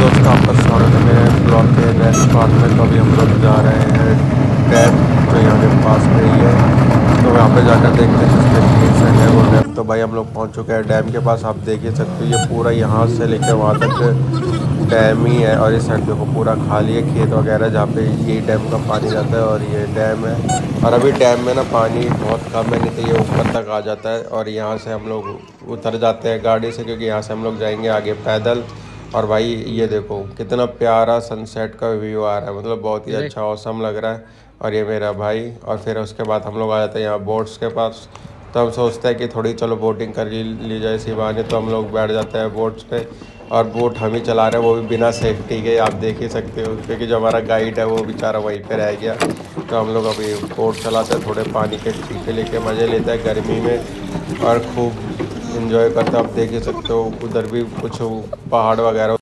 दोस्तों, आपका स्वागत है मेरे ब्लॉग के नेक्स्ट पार्ट में। तो अभी हम लोग जा रहे हैं डैम जो यहाँ के पास में ही है, तो वहाँ पे जाकर देखते हैं किसके लिए सही है वो डैम। तो भाई हम लोग पहुँच चुके हैं डैम के पास। आप देख ही सकते हो ये पूरा यहाँ से लेकर वहाँ तक डैम ही है, और इस साइड देखो पूरा खाली है खेत वगैरह जहाँ पे यही डैम का पानी जाता है, और ये डैम है। और अभी डैम में ना पानी बहुत कम है, नहीं तो ये ऊपर तक आ जाता है। और यहाँ से हम लोग उतर जाते हैं गाड़ी से, क्योंकि यहाँ से हम लोग जाएंगे आगे पैदल। और भाई ये देखो कितना प्यारा सनसेट का व्यू आ रहा है, मतलब बहुत ही अच्छा औसम लग रहा है। और ये मेरा भाई, और फिर उसके बाद हम लोग आ जाते हैं यहाँ बोट्स के पास। तो हम सोचते हैं कि थोड़ी चलो बोटिंग कर ली जाए इसी बहाने, तो हम लोग बैठ जाते हैं बोट्स पे। और बोट हम ही चला रहे हैं, वो भी बिना सेफ्टी के, आप देख ही सकते हो, क्योंकि जो हमारा गाइड है वो बेचारा वहीं पे रह गया। तो हम लोग अभी बोट चलाते हैं, थोड़े पानी के छींटे लेके मज़े लेते हैं गर्मी में, और खूब इंजॉय करते हैं। आप देख ही सकते हो उधर भी कुछ पहाड़ वगैरह